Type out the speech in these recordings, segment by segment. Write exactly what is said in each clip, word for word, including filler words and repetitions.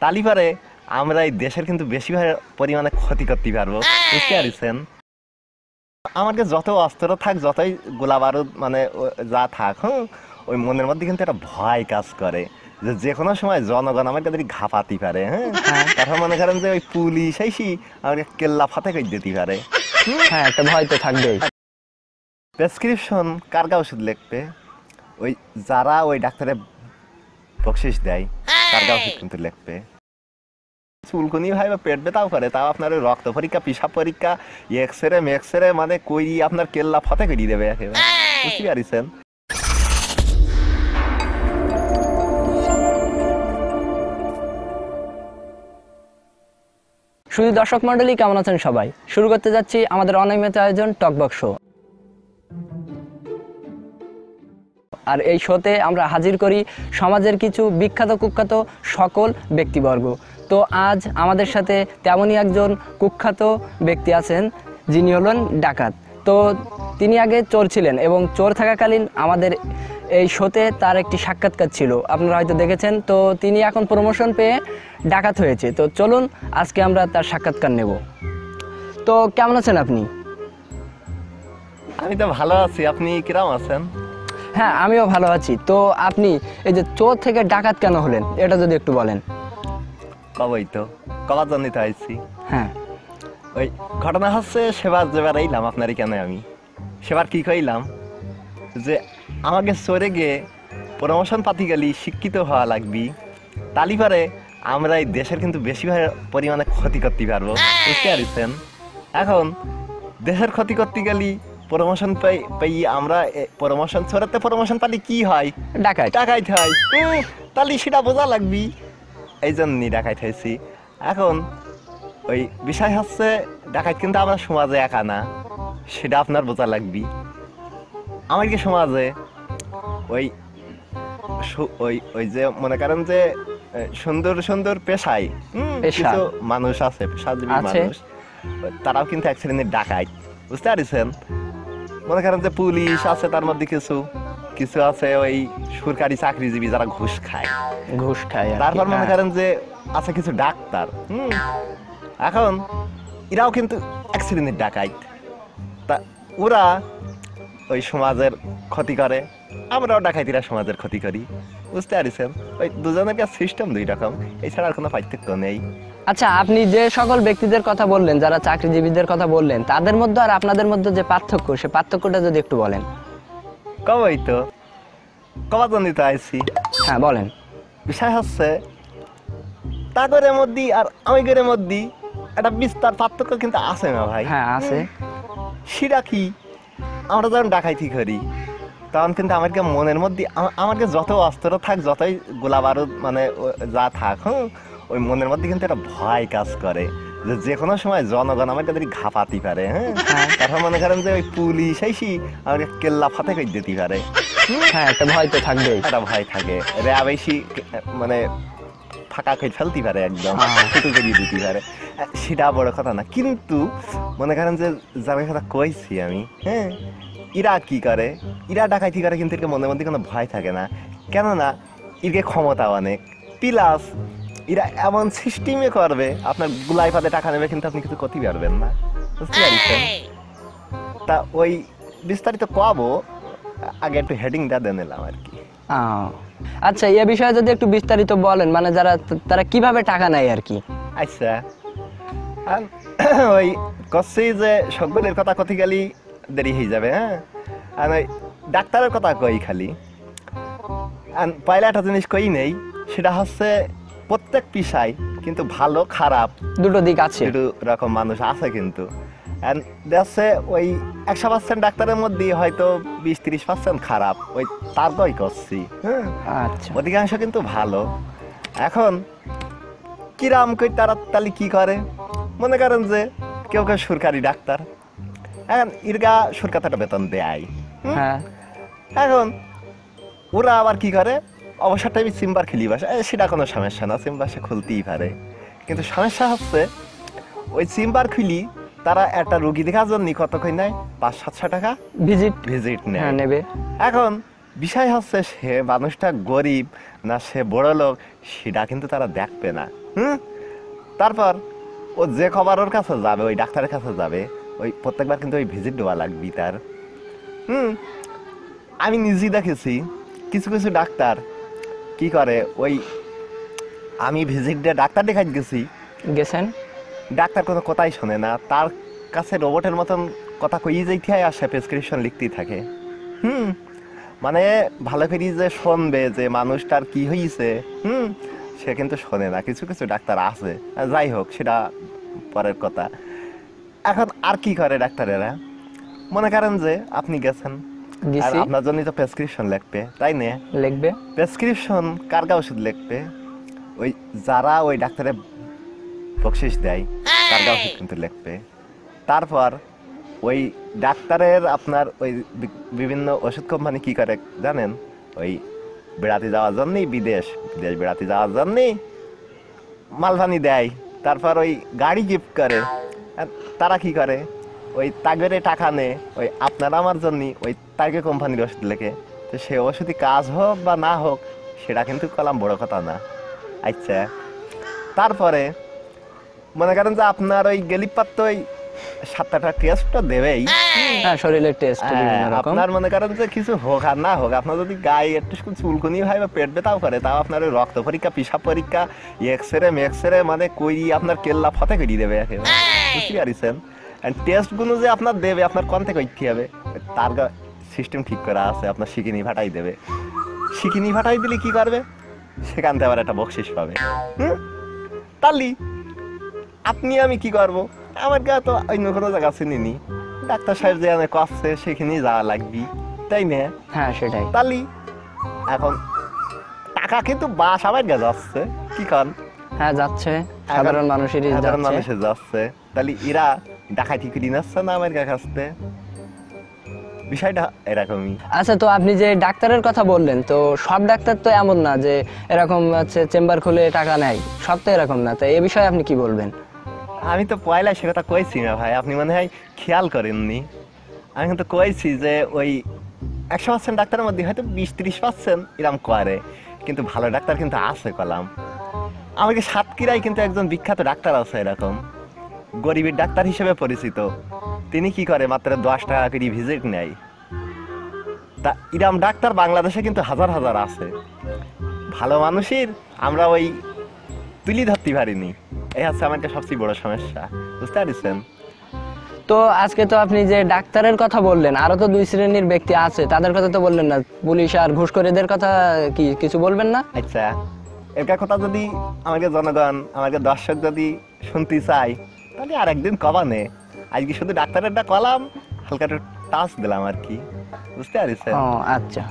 তালি পারে আমরা এই দেশের কিন্তু বেশি পরিমাণে ক্ষতি করতে পারবো, বুঝতে পারছেন? আমাকে যত অস্ত্র থাক, যতই গোলা বারুদ মানে যা থাক, হুম, ওই মনের মধ্যে কিন্তু একটা ভয় কাজ করে যে যে কোনো সময় জনগণ আমাকে যদি ঘাপাতে পারে। হ্যাঁ, তারপর মনে করেন যে ওই পুলিশ এসে আমাকে কেল্লা ফাতে করে দিতে পারে। হ্যাঁ, একটা ভয় তো থাকবেই। প্রেসক্রিপশন কার কা ওষুধ লিখবে? ওই যারা ওই ডাক্তারে বকশিস দেয় তার কা ওষুধ কিন্তু লিখবে। চুলকুনি ভাই বা পেট ব্যথাও করে, তাও আপনার ওই রক্ত পরীক্ষা, পিসাব পরীক্ষা, এক্সরে মেক্সরে মানে কই আপনার কেল্লা ফাতে করে দেবে একেবারে, বুঝতে পারছেন? শুধু দর্শক মন্ডলী, কেমন আছেন সবাই? শুরু করতে যাচ্ছি আমাদের অনিয়মিত আয়োজন টকবক শো। আর এই শোতে আমরা হাজির করি সমাজের কিছু বিখ্যাত কুখ্যাত সকল ব্যক্তিবর্গ। তো আজ আমাদের সাথে তেমনই একজন কুখ্যাত ব্যক্তি আছেন, যিনি হলেন ডাকাত। তো তিনি আগে চোর ছিলেন এবং চোর থাকাকালীন আমাদের এই শোতে তার একটি সাক্ষাৎকার ছিল, আপনারা হয়তো দেখেছেন। তো তিনি এখন প্রমোশন পেয়ে ডাকাত হয়েছে। তো চলুন আজকে আমরা তার সাক্ষাৎকার নেব। তো কেমন আছেন আপনি? আমি তো ভালো আছি, আপনি কিরম আছেন? হ্যাঁ, আমিও ভালো আছি। তো আপনি এই যে চোর থেকে ডাকাত কেন হলেন, এটা যদি একটু বলেন। কবই তো কবার জন্যই তো আইছি। হ্যাঁ, ওই ঘটনা হচ্ছে সেবার যেবার এইলাম আপনার এখানে, আমি সেবার কি কইলাম যে আমাকে চরে গিয়ে প্রমোশন পাতি গেলি শিক্ষিত হওয়া লাগবি, তালি পারে আমরা এই দেশের কিন্তু বেশি পরিমাণে ক্ষতি করতে পারবো, বুঝতে পারছেন? এখন দেশের ক্ষতি করতে গেলি প্রমোশন পাই পাই আমরা প্রমোশন ছড়াতে প্রমোশন পালি কি হয়? ডাকাত ডাকাইত হয়। তালি সেটা বোঝা লাগবি, এই জন্যই ডাকাইত হয়েছি। এখন ওই বিষয় হচ্ছে ডাকাইত কিন্তু আমরা সমাজে একা না, সেটা আপনার বোঝা লাগবি। আমার কি সমাজে ওই ওই ওই যে মনে করেন যে সুন্দর সুন্দর পেশায় কিছু মানুষ আছে, পেশাজীবী মানুষ, তারাও কিন্তু এক শ্রেণীর ডাকাইত, বুঝতে পারছেন? মনে করেন যে পুলিশ আছে, তার মধ্যে কিছু কিছু আছে ওই সরকারি চাকরিজীবী যারা ঘুষ খায় ঘুষ খায় তারপর মনে করেন যে আছে কিছু ডাক্তার। হুম, এখন এরাও কিন্তু এক শ্রেণীর ডাকাইত। তা ওরা ওই সমাজের ক্ষতি করে, আমরাও ডাকাইতিরা সমাজের ক্ষতি করি, বুঝতে পারছেন? ওই দুজনের কাছে সিস্টেম দুই রকম, এছাড়া আর কোনো পার্থক্য নেই। আচ্ছা, আপনি যে সকল ব্যক্তিদের কথা বললেন, যারা চাকরিজীবীদের কথা বললেন, তাদের মধ্যে আর আপনাদের মধ্যে যে পার্থক্য, সে পার্থক্যটা যদি একটু বলেন। কবই তো কবার জন্যই তো আইছি। হ্যাঁ, বলেন। বিষয় হচ্ছে তাগরের মধ্যে আর আমিগের মধ্যে একটা বিস্তার পার্থক্য কিন্তু আছে না ভাই? হ্যাঁ, আছে। সেটা কি? আমরা যখন ডাকাইতি করি তখন কিন্তু আমাকে মনের মধ্যে আমাকে যত অস্ত্র থাক, যতই গোলা বারুদ মানে যা থাক, হুম, ওই মনের মধ্যে কিন্তু একটা ভয় কাজ করে যে যে কোনো সময় জনগণ আমাকে যদি ঘাপাতে পারে। হ্যাঁ, তারপর মনে করেন যে ওই পুলিশ এসে আমাকে কেল্লা ফাতে করে দিতে পারে। হ্যাঁ, একটা ভয় তো থাকবেই, একটা ভয় থাকে। র্যাব এসে মানে ফাঁকা করে ফেলতে পারে, একদম ফুটু করিয়ে দিতে পারে, সেটা বড় কথা না। কিন্তু মনে করেন যে যাদের কথা কইছি আমি, হ্যাঁ, এরা কি করে, এরা ডাকাইতি করে কিন্তু এর মনের মধ্যে কোনো ভয় থাকে না, কেননা এর ক্ষমতা অনেক, প্লাস এরা এমন সিস্টেমে করবে আপনার গুলাই পাতে টাকা নেবে কিন্তু আপনি কিছু করতে পারবেন না, বুঝতে পারছেন? তা ওই বিস্তারিত কবো, আগে একটু হেডিংটা দিয়ে নিলাম আর কি। আচ্ছা, এই বিষয়ে যদি একটু বিস্তারিত বলেন, মানে যারা তারা কিভাবে টাকা নেয় আর কি। আচ্ছা, ওই কচ্ছি যে সকলের কথা কথি গেলি দেরি হয়ে যাবে। হ্যাঁ, আর ওই ডাক্তারের কথা কই খালি, পয়লা একটা জিনিস কই নেই, সেটা হচ্ছে প্রত্যেক পেশায় কিন্তু ভালো খারাপ দুটো দিক আছে, দুটো রকম মানুষ আছে কিন্তু। দেখছে ওই একশো পার্সেন্ট ডাক্তারের মধ্যে হয়তো বিশ ত্রিশ পার্সেন্ট খারাপ, ওই তার দই করছি। হ্যাঁ, অধিকাংশ কিন্তু ভালো। এখন কিরাম কই তারা তাহলে কি করে, মনে করেন যে কেউ কেউ সরকারি ডাক্তার, এখন ইরগা সরকার একটা বেতন দেয়। হ্যাঁ, এখন ওরা আবার কি করে, অবসর টাইমে চেম্বার খুলি বসে, সেটা কোনো সমস্যা না, চেম্বার সে খুলতেই পারে। কিন্তু সমস্যা হচ্ছে ওই চেম্বার খুলি তারা একটা রোগী দেখার জন্য কতক্ষণ নেয়, পাঁচ সাতশো টাকা ভিজিট ভিজিট নেয়। নেবে। এখন বিষয় হচ্ছে সে মানুষটা গরিব না সে বড় লোক সেটা কিন্তু তারা দেখবে না। হুম তারপর ও যে খবর ওর কাছে যাবে ওই ডাক্তারের কাছে যাবে ওই প্রত্যেকবার কিন্তু ওই ভিজিট দেওয়া লাগবে তার। হুম আমি নিজেই দেখেছি কিছু কিছু ডাক্তার কি করে ওই আমি ভিজিট দিয়ে ডাক্তার দেখাই গেছি গেছেন ডাক্তার কোনো কথাই শোনে না, তার কাছে রোবটের মতন কথা কই যাইতে হয় আর সে প্রেসক্রিপশন লিখতেই থাকে। হুম মানে ভালো করে যে শুনবে যে মানুষটার কি হয়েছে হুম সে কিন্তু শোনে না। কিছু কিছু ডাক্তার আছে, যাই হোক সেটা পরের কথা। এখন আর কি করে ডাক্তারেরা, মনে করেন যে আপনি গেছেন আর আপনার জন্য তো প্রেসক্রিপশন লিখবে তাই না, লিখবে প্রেসক্রিপশন কার কা ওষুধ লিখবে ওই যারা ওই ডাক্তারের বকশিস দেয় তার কা ওষুধ কিন্তু লিখবে। তারপর ওই ডাক্তারের আপনার ওই বিভিন্ন ওষুধ কোম্পানি কি করে জানেন, ওই বেড়াতে যাওয়ার জন্যই বিদেশ বিদেশ বেড়াতে যাওয়ার জন্যই মালভানি দেয়, তারপর ওই গাড়ি গিফট করে। তারা কি করে ওই তাগেরে টাকা নেয় ওই আপনার আমার জন্য ওই তাগে কোম্পানির ওষুধ লেখে। তো সে ওষুধই কাজ হোক বা না হোক সেটা কিন্তু কলাম বড় কথা না। আচ্ছা তারপরে মনে করেন যে আপনার ওই গেলিপাত তো ওই সাতটা টেস্টটা দেবেই, হ্যাঁ শরীরের টেস্ট আপনার মনে করেন যে কিছু হোক আর না হোক আপনার যদি গায়ে একটু চুলকুনি হয় বা পেট ব্যথাও করে তাও আপনার ওই রক্ত পরীক্ষা পিসাব পরীক্ষা এক্সরে মেক্সরে মানে কই আপনার কেল্লা ফতে করে দেবে একেবারে, বুঝতে পারছেন। টেস্টগুলো যে আপনার দেবে আপনার কোন থেকে করতে হবে তার সিস্টেম ঠিক করা আছে, আপনার শিকিনি ভাটাই দেবে। শিকিনি ভাটাই দিলে কি করবে সেখান থেকে আবার একটা বকশিস পাবে। হুম তালি আপনি আমি কি করবো, আমার গা তো অন্য কোনো জায়গা চিনিনি, ডাক্তার সাহেব যে আমি করছে সেখানেই যাওয়া লাগবি তাই না। হ্যাঁ সেটাই তালি এখন টাকা কিন্তু বাস আমার গা যাচ্ছে কি কন, হ্যাঁ যাচ্ছে সাধারণ মানুষেরই সাধারণ যাচ্ছে মানুষের যাচ্ছে। তাহলে এরা ডাকাতি করে নিচ্ছে না আমার গা কাছতে, বিষয়টা এরকমই। আচ্ছা তো আপনি যে ডাক্তারের কথা বললেন তো সব ডাক্তার তো এমন না যে এরকম হচ্ছে চেম্বার খুলে টাকা নেয়, সব তো এরকম না, তো এই বিষয়ে আপনি কি বলবেন। আমি তো পয়লায় সে কথা কইছি না ভাই, আপনি মনে হয় খেয়াল করেননি। আমি কিন্তু কইছি যে ওই একশো পার্সেন্ট ডাক্তারের মধ্যে হয়তো বিশ ত্রিশ পার্সেন্ট এরম করে, কিন্তু ভালো ডাক্তার কিন্তু আছে কলাম। আমাকে সাতক্ষীরায় কিন্তু একজন বিখ্যাত ডাক্তার আছে এরকম গরিবের ডাক্তার হিসেবে পরিচিত, তিনি কি করে মাত্র দশ টাকা করে ভিজিট নেয়। তা ইরাম ডাক্তার বাংলাদেশে কিন্তু হাজার হাজার আছে, ভালো মানুষের আমরা ওই তুলি ধরতে পারিনি, এই হচ্ছে আমার সবচেয়ে বড় সমস্যা, বুঝতে পারছেন। তো আজকে তো আপনি যে ডাক্তারের কথা বললেন আরো তো দুই শ্রেণীর ব্যক্তি আছে তাদের কথা তো বললেন না, পুলিশ আর ঘুষখোরেদের কথা কি কিছু বলবেন না। আচ্ছা এর কথা যদি আমাকে জনগণ আমাকে দর্শক যদি শুনতে চাই তাহলে আর একদিন কবানে, আজকে শুধু ডাক্তারেরটা কলাম হালকা একটু টাচ দিলাম আর কি, বুঝতে পারছেন। ও আচ্ছা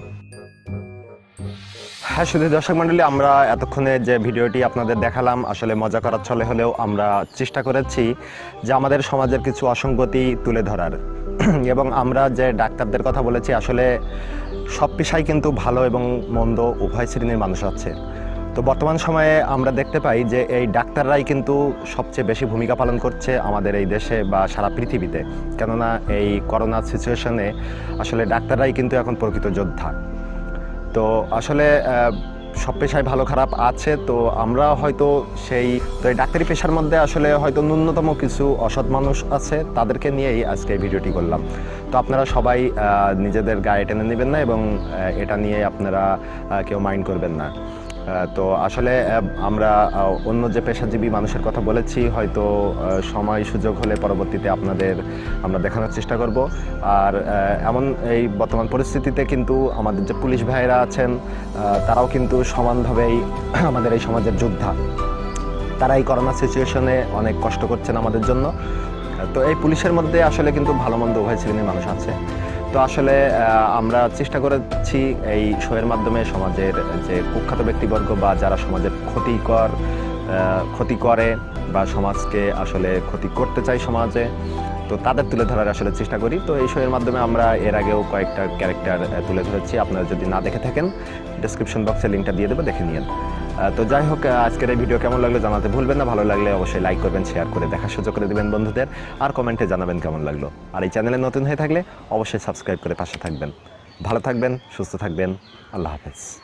হ্যাঁ শুধু দর্শক মণ্ডলী, আমরা এতক্ষণে যে ভিডিওটি আপনাদের দেখালাম আসলে মজা করার ছলে হলেও আমরা চেষ্টা করেছি যে আমাদের সমাজের কিছু অসঙ্গতি তুলে ধরার এবং আমরা যে ডাক্তারদের কথা বলেছি আসলে সব পেশায় কিন্তু ভালো এবং মন্দ উভয় শ্রেণীর মানুষ আছে। তো বর্তমান সময়ে আমরা দেখতে পাই যে এই ডাক্তাররাই কিন্তু সবচেয়ে বেশি ভূমিকা পালন করছে আমাদের এই দেশে বা সারা পৃথিবীতে, কেননা এই করোনা সিচুয়েশনে আসলে ডাক্তাররাই কিন্তু এখন প্রকৃত যোদ্ধা। তো আসলে সব পেশায় ভালো খারাপ আছে, তো আমরা হয়তো সেই তো এই ডাক্তারি পেশার মধ্যে আসলে হয়তো ন্যূনতম কিছু অসৎ মানুষ আছে, তাদেরকে নিয়েই আজকে এই ভিডিওটি করলাম। তো আপনারা সবাই নিজেদের গায়ে টেনে নেবেন না এবং এটা নিয়ে আপনারা কেউ মাইন্ড করবেন না। তো আসলে আমরা অন্য যে পেশাজীবী মানুষের কথা বলেছি হয়তো সময় সুযোগ হলে পরবর্তীতে আপনাদের আমরা দেখানোর চেষ্টা করব। আর এমন এই বর্তমান পরিস্থিতিতে কিন্তু আমাদের যে পুলিশ ভাইয়েরা আছেন তারাও কিন্তু সমানভাবেই আমাদের এই সমাজের যোদ্ধা, তারা এই করোনা সিচুয়েশনে অনেক কষ্ট করছেন আমাদের জন্য। তো এই পুলিশের মধ্যে আসলে কিন্তু ভালো মন্দ উভয় শ্রেণীর মানুষ আছে। তো আসলে আমরা চেষ্টা করেছি এই শোয়ের মাধ্যমে সমাজের যে কুখ্যাত ব্যক্তিবর্গ বা যারা সমাজের ক্ষতিকর ক্ষতি করে বা সমাজকে আসলে ক্ষতি করতে চায় সমাজে, তো তাদের তুলে ধরার আসলে চেষ্টা করি। তো এই শোয়ের মাধ্যমে আমরা এর আগেও কয়েকটা ক্যারেক্টার তুলে ধরেছি, আপনারা যদি না দেখে থাকেন ডেসক্রিপশন বক্সে লিঙ্কটা দিয়ে দেবো, দেখে নিন। তো যাই হোক, আজকের এই ভিডিও কেমন লাগলো জানাতে ভুলবেন না, ভালো লাগলে অবশ্যই লাইক করবেন, শেয়ার করে দেখার সুযোগ করে দেবেন বন্ধুদের, আর কমেন্টে জানাবেন কেমন লাগলো। আর এই চ্যানেলে নতুন হয়ে থাকলে অবশ্যই সাবস্ক্রাইব করে পাশে থাকবেন। ভালো থাকবেন, সুস্থ থাকবেন। আল্লাহ হাফেজ।